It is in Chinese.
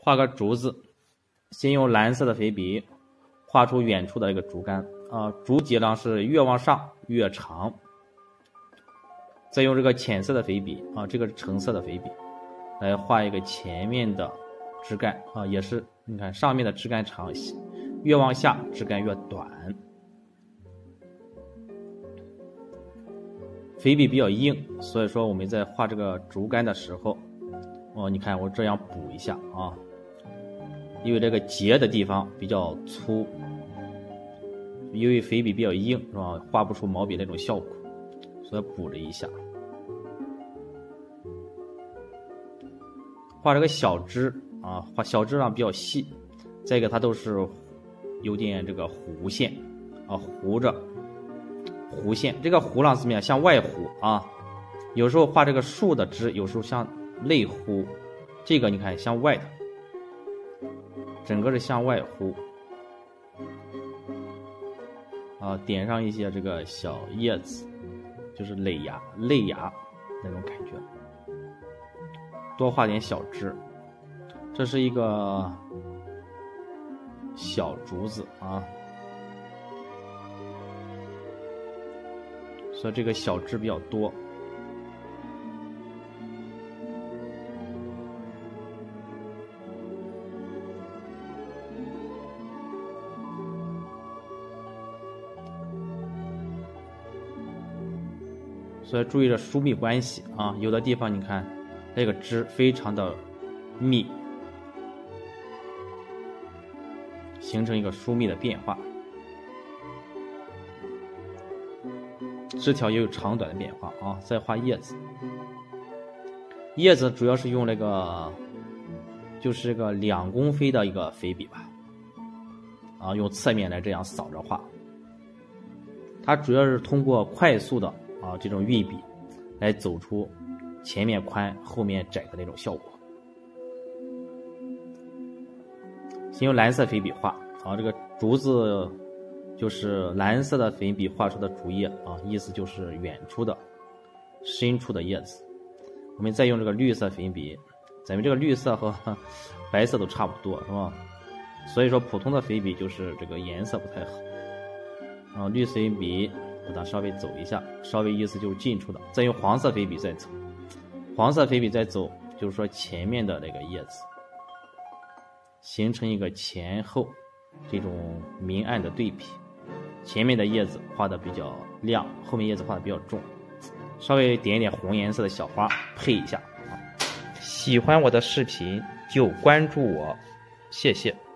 画个竹子，先用蓝色的粉笔画出远处的一个竹竿啊，竹节呢是越往上越长。再用这个浅色的粉笔啊，这个是橙色的粉笔，来画一个前面的枝干啊，也是你看上面的枝干长，越往下枝干越短。粉笔比较硬，所以说我们在画这个竹竿的时候，你看我这样补一下啊，因为这个结的地方比较粗，因为粉笔比较硬是吧，画不出毛笔那种效果，所以补了一下。画这个小枝啊，画小枝上比较细，再一个它都是有点这个弧线啊，弧着弧线，这个弧呢怎么样？向外弧啊，有时候画这个树的枝，有时候向内弧，这个你看向外的，整个是向外弧啊，点上一些这个小叶子，就是类芽那种感觉，多画点小枝。这是一个小竹子啊，所以这个小枝比较多。所以注意着疏密关系啊，有的地方你看这个枝非常的密，形成一个疏密的变化，枝条也有长短的变化啊。再画叶子，叶子主要是用那个就是个2公分的一个粉笔吧，啊，用侧面来这样扫着画，它主要是通过快速的啊这种运笔来走出前面宽后面窄的那种效果。先用蓝色粉笔画啊，这个竹子就是蓝色的粉笔画出的竹叶啊，意思就是远处的深处的叶子。我们再用这个绿色粉笔，咱们这个绿色和白色都差不多是吧？所以说普通的粉笔就是这个颜色不太好啊，绿色粉笔把它稍微走一下，稍微意思就是近处的，再用黄色粉笔再走，黄色粉笔再走，就是说前面的那个叶子，形成一个前后这种明暗的对比，前面的叶子画的比较亮，后面叶子画的比较重，稍微点一点红颜色的小花配一下。喜欢我的视频就关注我，谢谢。